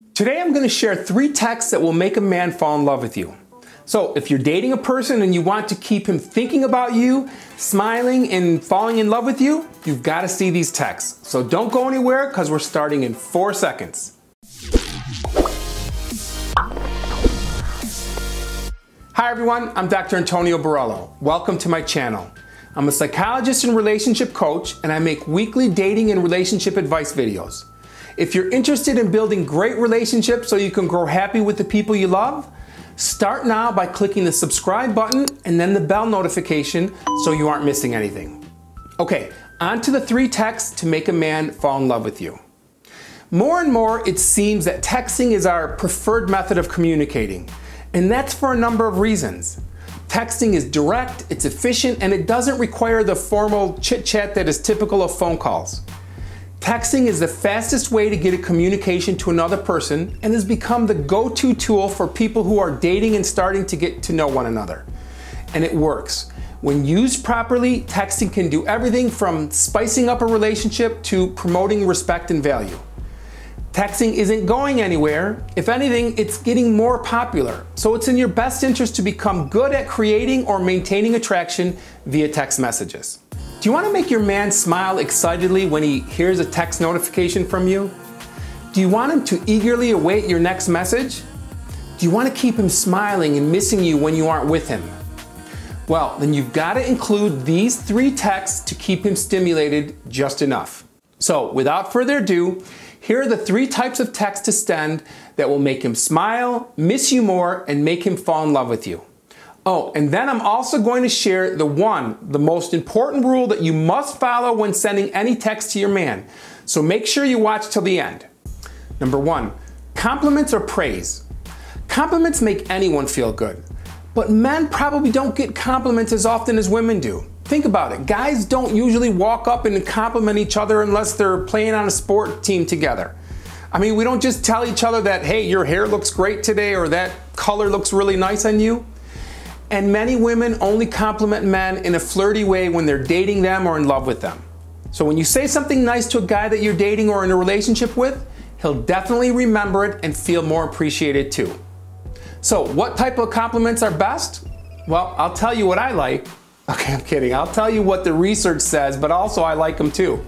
Today I'm going to share 3 texts that will make a man fall in love with you. So if you're dating a person and you want to keep him thinking about you, smiling and falling in love with you, you've got to see these texts. So don't go anywhere because we're starting in 4 seconds. Hi everyone, I'm Dr. Antonio Borello. Welcome to my channel. I'm a psychologist and relationship coach, and I make weekly dating and relationship advice videos. If you're interested in building great relationships so you can grow happy with the people you love, start now by clicking the subscribe button and then the bell notification so you aren't missing anything. Okay, on to the 3 texts to make a man fall in love with you. More and more, it seems that texting is our preferred method of communicating, and that's for a number of reasons. Texting is direct, it's efficient, and it doesn't require the formal chit-chat that is typical of phone calls. Texting is the fastest way to get a communication to another person and has become the go-to tool for people who are dating and starting to get to know one another. And it works. When used properly, texting can do everything from spicing up a relationship to promoting respect and value. Texting isn't going anywhere. If anything, it's getting more popular. So it's in your best interest to become good at creating or maintaining attraction via text messages. Do you want to make your man smile excitedly when he hears a text notification from you? Do you want him to eagerly await your next message? Do you want to keep him smiling and missing you when you aren't with him? Well, then you've got to include these 3 texts to keep him stimulated just enough. So, without further ado, here are the 3 types of text to send that will make him smile, miss you more, and make him fall in love with you. Oh, and then I'm also going to share the most important rule that you must follow when sending any text to your man. So make sure you watch till the end. Number 1, compliments or praise. Compliments make anyone feel good, but men probably don't get compliments as often as women do. Think about it. Guys don't usually walk up and compliment each other unless they're playing on a sport team together. I mean, we don't just tell each other that, hey, your hair looks great today, or that color looks really nice on you. And many women only compliment men in a flirty way when they're dating them or in love with them. So when you say something nice to a guy that you're dating or in a relationship with, he'll definitely remember it and feel more appreciated too. So what type of compliments are best? Well, I'll tell you what I like. Okay, I'm kidding. I'll tell you what the research says, but also I like them too.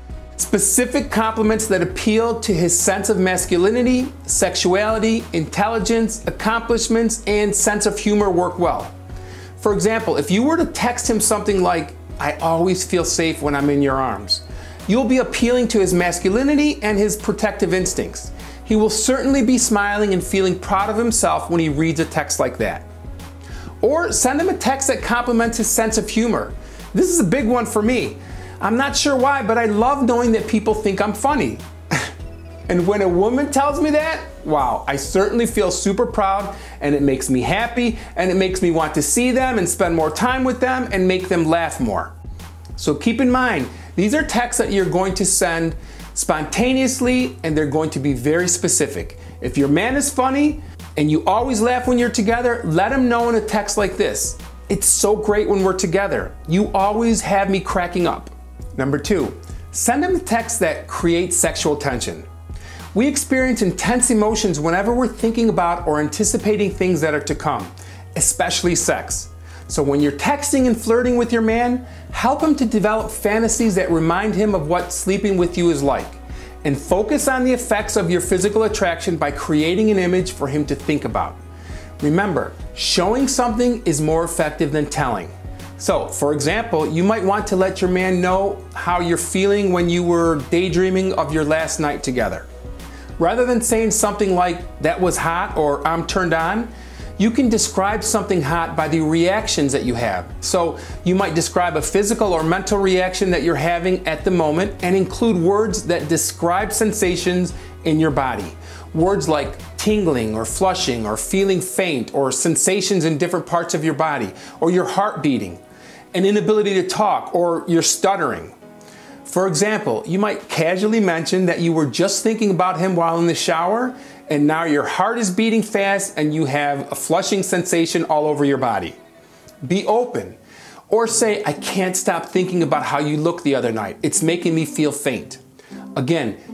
Specific compliments that appeal to his sense of masculinity, sexuality, intelligence, accomplishments, and sense of humor work well. For example, if you were to text him something like, "I always feel safe when I'm in your arms," you'll be appealing to his masculinity and his protective instincts. He will certainly be smiling and feeling proud of himself when he reads a text like that. Or send him a text that compliments his sense of humor. This is a big one for me. I'm not sure why, but I love knowing that people think I'm funny. And when a woman tells me that, wow, I certainly feel super proud, and it makes me happy, and it makes me want to see them and spend more time with them and make them laugh more. So keep in mind, these are texts that you're going to send spontaneously, and they're going to be very specific. If your man is funny and you always laugh when you're together, let him know in a text like this: "It's so great when we're together. You always have me cracking up." Number 2, send him a text that creates sexual tension. We experience intense emotions whenever we're thinking about or anticipating things that are to come, especially sex. So when you're texting and flirting with your man, help him to develop fantasies that remind him of what sleeping with you is like, and focus on the effects of your physical attraction by creating an image for him to think about. Remember, showing something is more effective than telling. So, for example, you might want to let your man know how you're feeling when you were daydreaming of your last night together. Rather than saying something like, "That was hot," or "I'm turned on," you can describe something hot by the reactions that you have. So you might describe a physical or mental reaction that you're having at the moment and include words that describe sensations in your body. Words like tingling or flushing or feeling faint, or sensations in different parts of your body, or your heart beating, an inability to talk, or you're stuttering. For example, you might casually mention that you were just thinking about him while in the shower, and now your heart is beating fast and you have a flushing sensation all over your body. Be open. Or say, "I can't stop thinking about how you looked the other night. It's making me feel faint." Again,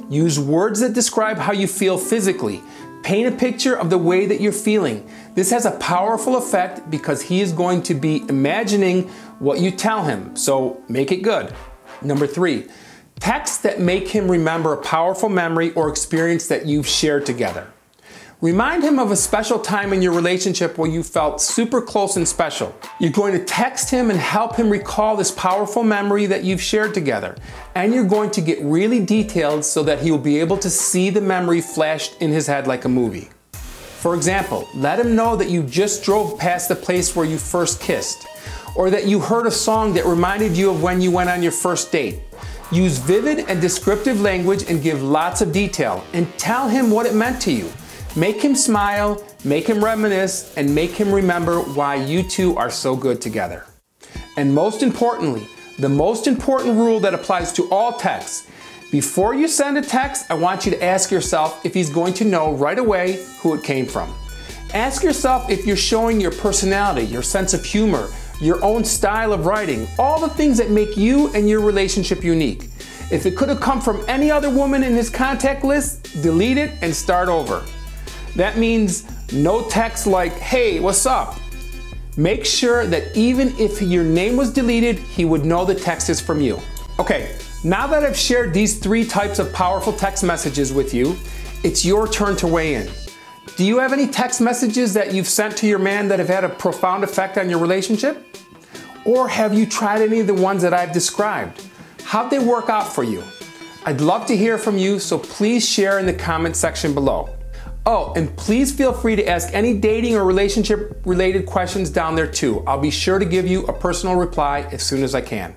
Use words that describe how you feel physically. Paint a picture of the way that you're feeling. This has a powerful effect because he is going to be imagining what you tell him, so make it good. Number 3, texts that make him remember a powerful memory or experience that you've shared together. Remind him of a special time in your relationship where you felt super close and special. You're going to text him and help him recall this powerful memory that you've shared together. And you're going to get really detailed so that he will be able to see the memory flashed in his head like a movie. For example, let him know that you just drove past the place where you first kissed, or that you heard a song that reminded you of when you went on your first date. Use vivid and descriptive language and give lots of detail, and tell him what it meant to you. Make him smile, make him reminisce, and make him remember why you two are so good together. And most importantly, the most important rule that applies to all texts: before you send a text, I want you to ask yourself if he's going to know right away who it came from. Ask yourself if you're showing your personality, your sense of humor, your own style of writing, all the things that make you and your relationship unique. If it could have come from any other woman in his contact list, delete it and start over. That means no text like, "Hey, what's up?" Make sure that even if your name was deleted, he would know the text is from you. Okay, now that I've shared these 3 types of powerful text messages with you, it's your turn to weigh in. Do you have any text messages that you've sent to your man that have had a profound effect on your relationship? Or have you tried any of the ones that I've described? How'd they work out for you? I'd love to hear from you, so please share in the comment section below. Oh, and please feel free to ask any dating or relationship related questions down there too. I'll be sure to give you a personal reply as soon as I can.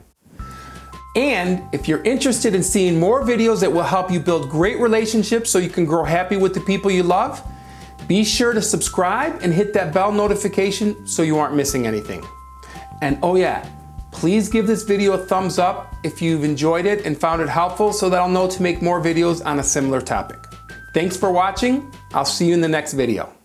And if you're interested in seeing more videos that will help you build great relationships so you can grow happy with the people you love, be sure to subscribe and hit that bell notification so you aren't missing anything. And oh yeah, please give this video a thumbs up if you've enjoyed it and found it helpful so that I'll know to make more videos on a similar topic. Thanks for watching. I'll see you in the next video.